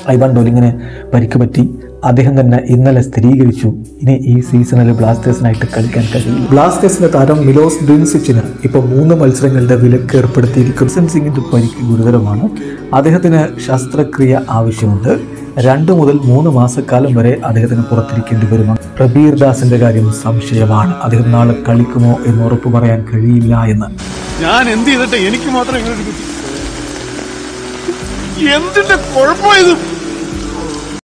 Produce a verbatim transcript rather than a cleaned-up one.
Ivan ഡോലിങ്ങിന് പരിക്ക് പറ്റി. അദ്ദേഹം തന്നെ ഇന്നലെ സ്ഥിരീകരിച്ചു ഇനി ഈ സീസണിൽ ബ്ലാസ്റ്റേഴ്സിനായിട്ട് കളിക്കാൻ കഴിയും. ബ്ലാസ്റ്റേഴ്സിന്റെ താരം മിലോസ് ഡ്രിൻസിച്ചിന് ഇപ്പോൾ മൂന്ന് മത്സരങ്ങളുടെ വിലക്ക് ഏർപ്പെടുത്തിയിരിക്കും. സിംഗിന്റെ പരിക്ക് ഗുരുതരമാണ്. അദ്ദേഹത്തിന് ശസ്ത്രക്രിയ ആവശ്യമുണ്ട്. രണ്ട് മുതൽ മൂന്ന് മാസക്കാലം വരെ അദ്ദേഹത്തിന് പുറത്തിരിക്കേണ്ടി വരും. പ്രബീർ ദാസിന്റെ കാര്യം സംശയമാണ്. അദ്ദേഹം നാളെ കളിക്കുമോ എന്ന് ഉറപ്പ് പറയാൻ കഴിയില്ല എന്ന്. ഞാൻ എന്ത് ചെയ്തിട്ട് എനിക്ക് മാത്രം എന്തിന്റെ കുഴപ്പമായത്?